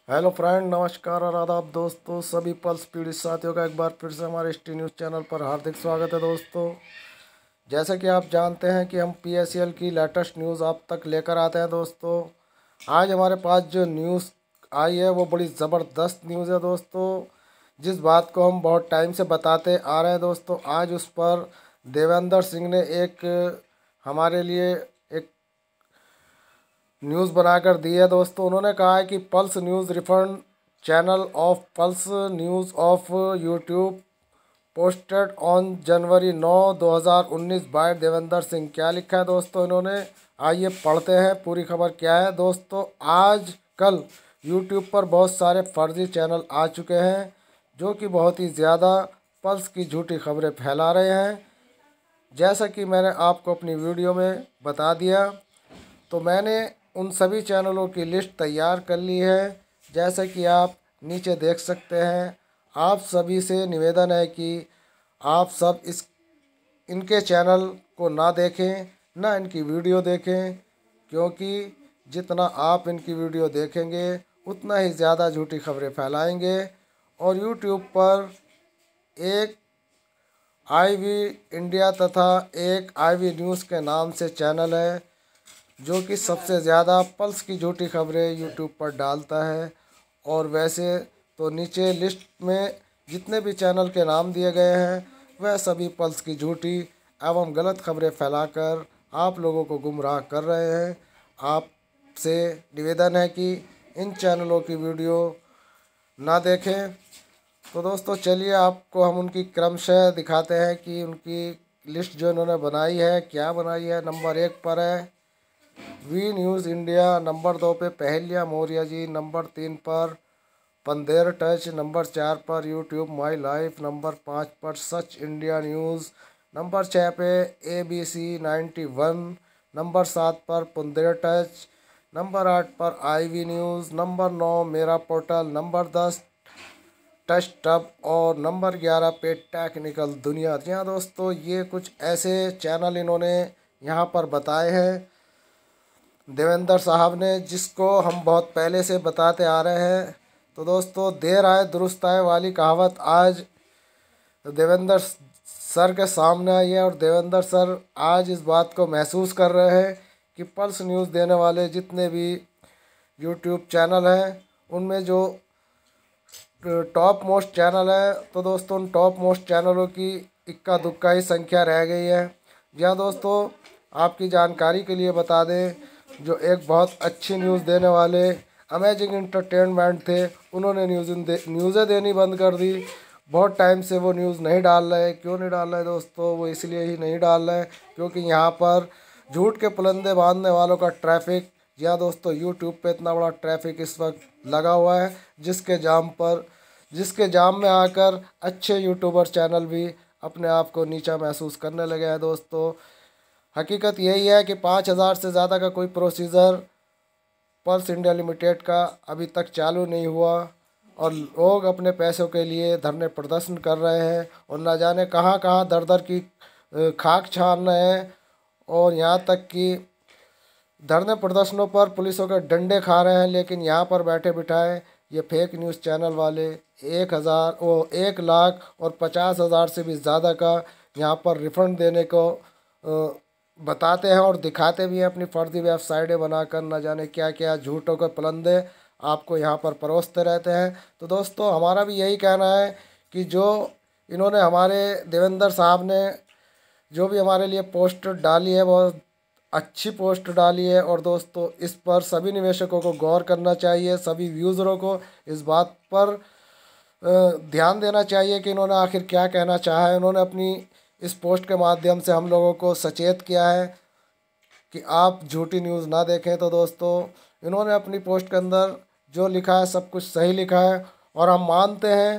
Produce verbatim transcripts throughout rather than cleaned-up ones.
Hello friend, नमस्कार और आदाब दोस्तों। सभी पल्स पीड़ित साथियों का एक बार फिर से हमारे एस टी न्यूज़ चैनल पर हार्दिक स्वागत है दोस्तों। जैसे कि आप जानते हैं कि हम पी ए सी एल की लेटेस्ट न्यूज़ आप तक लेकर आते हैं दोस्तों। आज हमारे पास जो न्यूज़ आई है वो बड़ी ज़बरदस्त न्यूज़ है दोस्तों, जिस बात को हम बहुत टाइम से बताते आ रहे हैं दोस्तों। आज उस पर देवेंद्र सिंह ने एक हमारे लिए एक न्यूज़ बनाकर दी है दोस्तों। उन्होंने कहा है कि Pulse News refund channel of Pulse News of YouTube posted on जनवरी नौ दो हज़ार उन्नीस बाय देवेंद्र सिंह। क्या लिखा है दोस्तों इन्होंने, आइए पढ़ते हैं पूरी खबर क्या है दोस्तों। आज कल यूट्यूब पर बहुत सारे फर्जी चैनल आ चुके हैं जो कि बहुत ही ज़्यादा पल्स की झूठी खबरें फैला रहे हैं। जैसा कि मैंने आपको अपनी वीडियो में बता दिया, तो मैंने उन सभी चैनलों की लिस्ट तैयार कर ली है, जैसा कि आप नीचे देख सकते हैं। आप सभी से निवेदन है कि आप सब इस इनके चैनल को ना देखें, ना इनकी वीडियो देखें, क्योंकि जितना आप इनकी वीडियो देखेंगे उतना ही ज़्यादा झूठी खबरें फैलाएंगे। और यूट्यूब पर एक आई वी इंडिया तथा एक आई वी न्यूज़ के नाम से चैनल है जो कि सबसे ज़्यादा पल्स की झूठी खबरें यूट्यूब पर डालता है। और वैसे तो नीचे लिस्ट में जितने भी चैनल के नाम दिए गए हैं वह सभी पल्स की झूठी एवं गलत खबरें फैलाकर आप लोगों को गुमराह कर रहे हैं। आपसे निवेदन है कि इन चैनलों की वीडियो ना देखें। तो दोस्तों चलिए आपको हम उनकी क्रमशः दिखाते हैं कि उनकी लिस्ट जो इन्होंने बनाई है क्या बनाई है। नंबर एक पर है वी न्यूज़ इंडिया, नंबर दो पे पहलिया मौर्य जी, नंबर तीन पर पंदेर टच, नंबर चार पर यूट्यूब माई लाइफ, नंबर पाँच पर सच इंडिया न्यूज़, नंबर छः पे A B C ninety one, number सात पर पंदेर टच, नंबर आठ पर आई वी न्यूज़, नंबर नौ मेरा पोर्टल, नंबर दस टच टब और नंबर ग्यारह पे टेक्निकल दुनिया। जी हाँ दोस्तों, ये कुछ ऐसे चैनल इन्होंने यहाँ पर बताए हैं देवेंद्र साहब ने, जिसको हम बहुत पहले से बताते आ रहे हैं। तो दोस्तों देर आए दुरुस्त आए वाली कहावत आज देवेंद्र सर के सामने आई है। और देवेंद्र सर आज इस बात को महसूस कर रहे हैं कि पल्स न्यूज़ देने वाले जितने भी यूट्यूब चैनल हैं उनमें जो टॉप मोस्ट चैनल है, तो दोस्तों उन टॉप मोस्ट चैनलों की इक्का दुक्का ही संख्या रह गई है। जी हाँ दोस्तों, आपकी जानकारी के लिए बता दें, जो एक बहुत अच्छी न्यूज़ देने वाले अमेजिंग इंटरटेनमेंट थे, उन्होंने न्यूज़ दे न्यूज़ें देनी बंद कर दी। बहुत टाइम से वो न्यूज़ नहीं डाल रहे। क्यों नहीं डाल रहे दोस्तों, वो इसलिए ही नहीं डाल रहे क्योंकि यहाँ पर झूठ के पुलंदे बांधने वालों का ट्रैफिक, या दोस्तों यूट्यूब पे इतना बड़ा ट्रैफिक इस वक्त लगा हुआ है, जिसके जाम पर जिसके जाम में आकर अच्छे यूट्यूबर चैनल भी अपने आप को नीचा महसूस करने लगे हैं दोस्तों। हकीकत यही है कि पाँच हज़ार से ज़्यादा का कोई प्रोसीजर पल्स इंडिया लिमिटेड का अभी तक चालू नहीं हुआ और लोग अपने पैसों के लिए धरने प्रदर्शन कर रहे हैं और न जाने कहाँ कहाँ दर दर की खाक छान रहे हैं। और यहाँ तक कि धरने प्रदर्शनों पर पुलिसों के डंडे खा रहे हैं, लेकिन यहाँ पर बैठे बिठाए ये फेक न्यूज़ चैनल वाले एक हज़ार वो एक लाख और पचास हज़ार से भी ज़्यादा का यहाँ पर रिफ़ंड देने को बताते हैं और दिखाते भी हैं अपनी फर्जी वेबसाइटें बनाकर। न जाने क्या क्या झूठों के पलंदे आपको यहाँ पर परोसते रहते हैं। तो दोस्तों हमारा भी यही कहना है कि जो इन्होंने हमारे देवेंद्र साहब ने जो भी हमारे लिए पोस्ट डाली है बहुत अच्छी पोस्ट डाली है। और दोस्तों इस पर सभी निवेशकों को गौर करना चाहिए, सभी यूज़रों को इस बात पर ध्यान देना चाहिए कि इन्होंने आखिर क्या कहना चाहा है। उन्होंने अपनी इस पोस्ट के माध्यम से हम लोगों को सचेत किया है कि आप झूठी न्यूज़ ना देखें। तो दोस्तों इन्होंने अपनी पोस्ट के अंदर जो लिखा है सब कुछ सही लिखा है और हम मानते हैं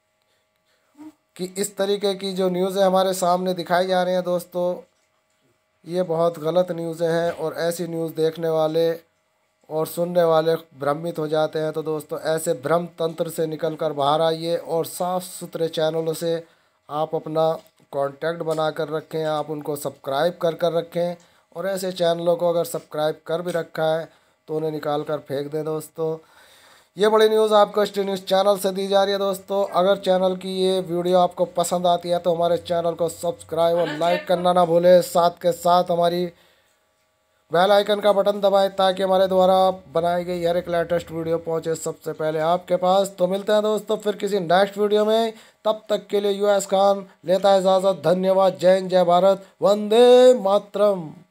कि इस तरीके की जो न्यूज़ें हमारे सामने दिखाई जा रही हैं दोस्तों, ये बहुत गलत न्यूज़ें हैं और ऐसी न्यूज़ देखने वाले और सुनने वाले भ्रमित हो जाते हैं। तो दोस्तों ऐसे भ्रम तंत्र से निकल कर बाहर आइए और साफ़ सुथरे चैनलों से आप अपना कांटेक्ट बना कर रखें, आप उनको सब्सक्राइब कर कर रखें। और ऐसे चैनलों को अगर सब्सक्राइब कर भी रखा है तो उन्हें निकाल कर फेंक दें दोस्तों। ये बड़ी न्यूज़ आपको एस टी न्यूज़ चैनल से दी जा रही है दोस्तों। अगर चैनल की ये वीडियो आपको पसंद आती है तो हमारे चैनल को सब्सक्राइब और लाइक करना ना भूलें। साथ के साथ हमारी बेल आइकन का बटन दबाएं ताकि हमारे द्वारा बनाई गई हर एक लेटेस्ट वीडियो पहुंचे सबसे पहले आपके पास। तो मिलते हैं दोस्तों फिर किसी नेक्स्ट वीडियो में। तब तक के लिए यूएस खान लेता है इजाज़त। धन्यवाद। जय हिंद, जय भारत, वंदे मातरम।